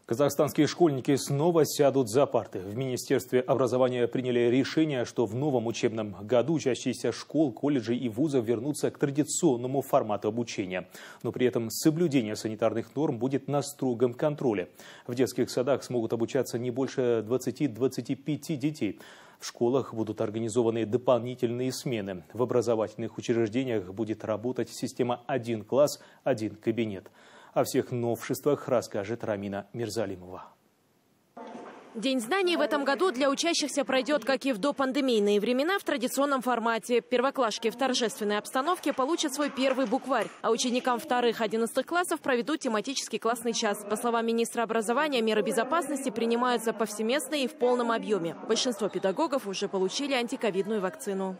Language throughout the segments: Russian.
Казахстанские школьники снова сядут за парты. В Министерстве образования приняли решение, что в новом учебном году учащиеся школ, колледжей и вузов вернутся к традиционному формату обучения. Но при этом соблюдение санитарных норм будет на строгом контроле. В детских садах смогут обучаться не больше 20-25 детей. В школах будут организованы дополнительные смены. В образовательных учреждениях будет работать система «один класс, один кабинет». О всех новшествах расскажет Рамина Мирзалимова. День знаний в этом году для учащихся пройдет, как и в допандемийные времена, в традиционном формате. Первоклашки в торжественной обстановке получат свой первый букварь, а ученикам 2-11 классов проведут тематический классный час. По словам министра образования, меры безопасности принимаются повсеместно и в полном объеме. Большинство педагогов уже получили антиковидную вакцину.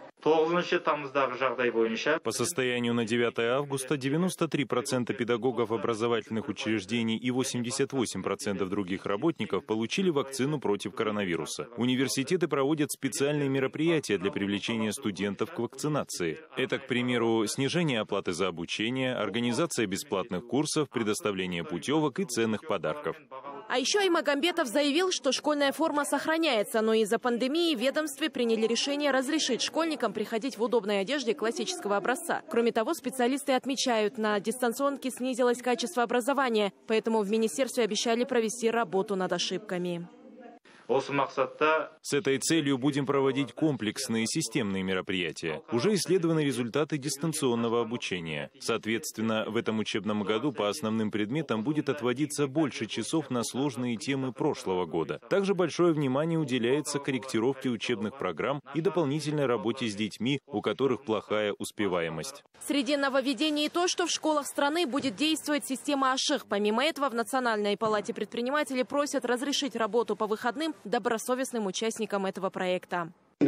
По состоянию на 9 августа 93% педагогов образовательных учреждений и 88% других работников получили вакцину против коронавируса. Университеты проводят специальные мероприятия для привлечения студентов к вакцинации. Это, к примеру, снижение оплаты за обучение, организация бесплатных курсов, предоставление путевок и ценных подарков. А еще Аймагамбетов заявил, что школьная форма сохраняется, но из-за пандемии в ведомстве приняли решение разрешить школьникам приходить в удобной одежде классического образца. Кроме того, специалисты отмечают, на дистанционке снизилось качество образования, поэтому в министерстве обещали провести работу над ошибками. С этой целью будем проводить комплексные системные мероприятия. Уже исследованы результаты дистанционного обучения. Соответственно, в этом учебном году по основным предметам будет отводиться больше часов на сложные темы прошлого года. Также большое внимание уделяется корректировке учебных программ и дополнительной работе с детьми, у которых плохая успеваемость. Среди нововведений то, что в школах страны будет действовать система АШИХ. Помимо этого, в Национальной палате предпринимателей просят разрешить работу по выходным добросовестным участникам этого проекта. В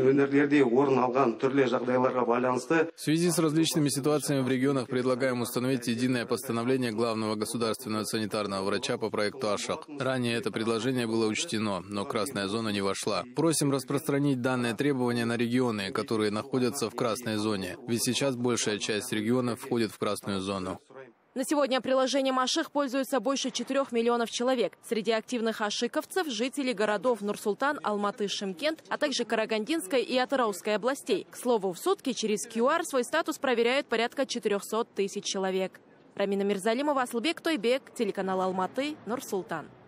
связи с различными ситуациями в регионах предлагаем установить единое постановление главного государственного санитарного врача по проекту АШИХ. Ранее это предложение было учтено, но красная зона не вошла. Просим распространить данное требование на регионы, которые находятся в красной зоне, ведь сейчас большая часть регионов входит в красную зону. На сегодня приложением АШИХ пользуются больше 4 миллионов человек. Среди активных ашиковцев – жители городов Нур-Султан, Алматы, Шымкент, а также Карагандинской и Атырауской областей. К слову, в сутки через QR свой статус проверяют порядка 400 тысяч человек. Рамина Мирзалимова, Асылбек Тойбек, телеканал Алматы, Нур-Султан.